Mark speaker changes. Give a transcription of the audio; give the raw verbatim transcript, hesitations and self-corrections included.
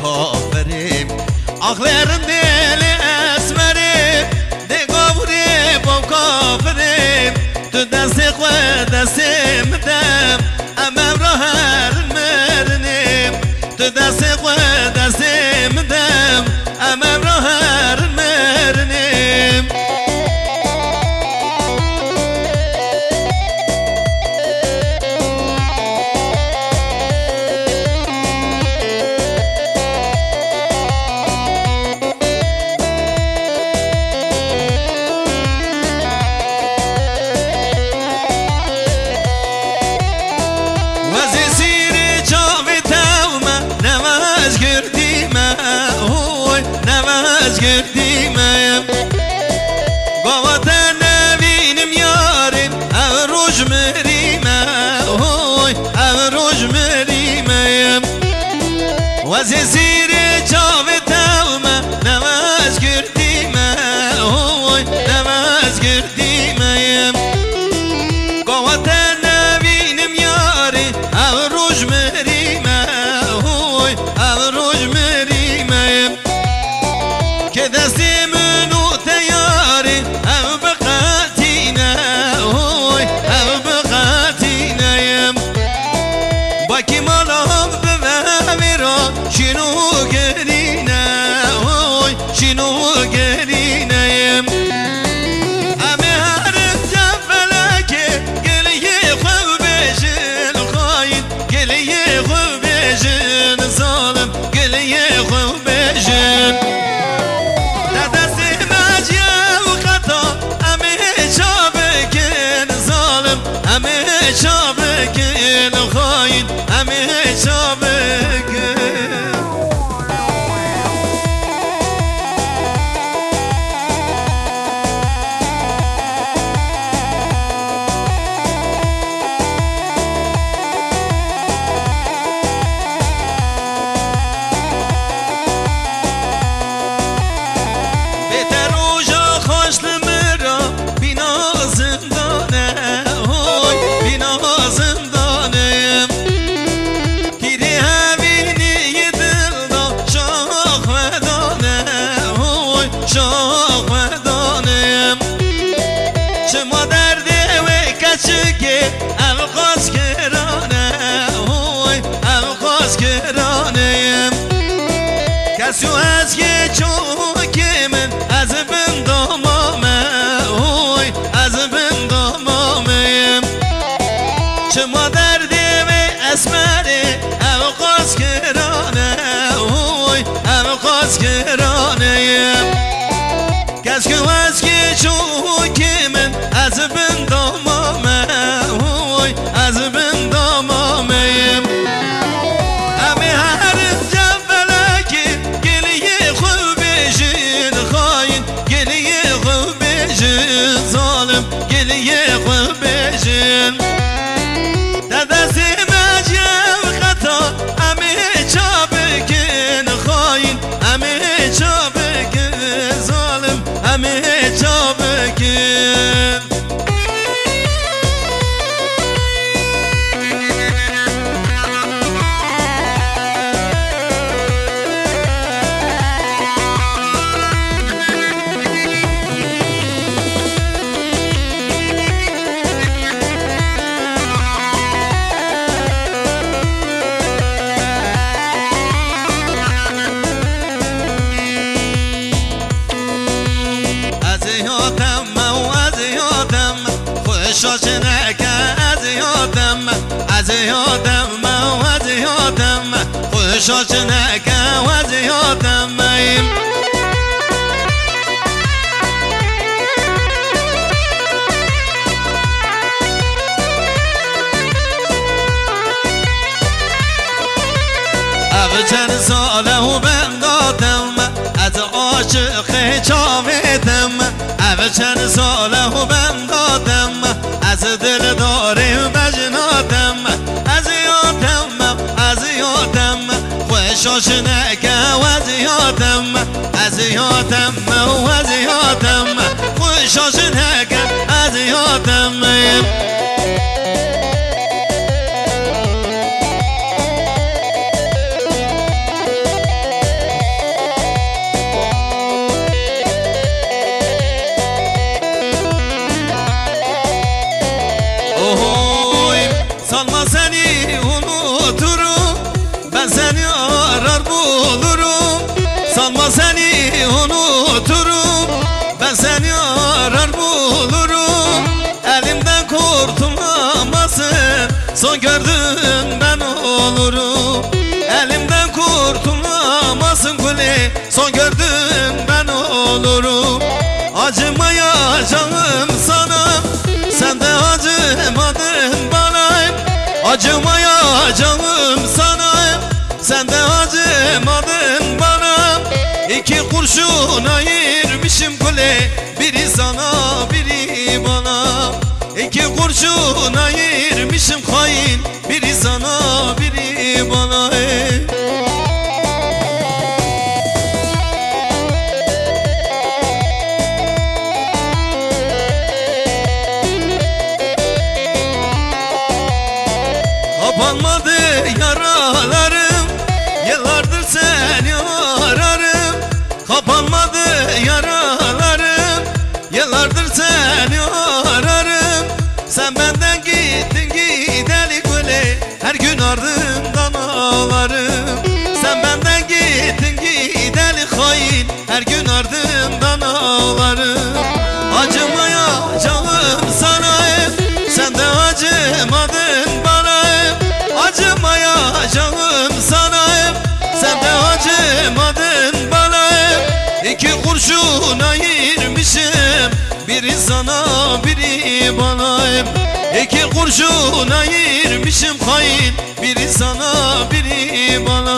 Speaker 1: kafirîm Axlerim deli esmerim De gavurî bom kafirîm Tu destê xwe destê min dem Em evra her merinim Tu destê xwe destê min dem Em evra her merinim Girdimeyim Gavata nevinim yarim Ev ruj merime Oy ev ruj merimeyim Vezi siri çavi tevme Nevez girdime Oy nevez girdimeyim Gavata nevinim yarim Ev ruj merime Oy ev ruj merimeyim دستی منو تیاری او بقاتینه اوی او بقاتینه یم با کی مالام بمیرا شنو گرینه اوی شنو گرینه یم امی هرم جفلکه گلیه خوب بشن خاین گلیه خوب بشن ظالم گلیه خوب بشن شابكين خاين أمي شابكين بيتر وجا خوش لمرا بنا زندانه زندانم تیری همینی دلدا شاخ و دانم اوی شاخ و دانم چه ما درده و کچگه القاس کرانه اوی القاس کرانم کسی از که چوکه من از بندامامه اوی از بندامامه چه ما درده و اسمره او قاس کرانه اوی او قاس کرانه کس که از که چوکه من از بندامامه اوی از بندامامه امی هر جفلکی گلیه خوب بشین خاین گلیه خوب بشین ظالم گلیه خوب بشین دستی مجیم خطا امی چابکن خاین امی چابکن ظالم امی چابکن خوشش نکه از یادم از یادم از یادم خوشش نکه از یادم او چند ساله و بندادم از عاشق چاویدم او چند ساله و بندادم از دل داری بجنادم از یادم از یادم خوشش نکه از یادم از یادم از یادم خوشش نکه از یادم Ama seni unuturum, ben seni arar bulurum. Elimden kurtulamazsın, son gördüğün ben olurum. Elimden kurtulamazsın Gülü, son gördüğün ben olurum. Acımayacağım sana, sen de acımadın bana. Acımayacağım sana, sen de acımadın bana. İki kurşun ayırmışım Gülü, biri sana biri bana. İki kurşun ayırmışım hain, biri sana biri bana. Kapanmadı yaralarım, yıllardır seni ararım. Kapanmadı yaralarım, yıllardır seni ararım. Sen benden gittin gideli Gülü, her gün ardından ağlarım. Sen benden gittin gideli hain, her gün ardından ağlarım. Acımayacağım sana, sen de acımadın bana. Acımayacağım sana, sen de acımadın bana. İki kurşun ayırmışım, biri sana biri bana. İki kurşun ayırmışım hain, biri sana biri bana.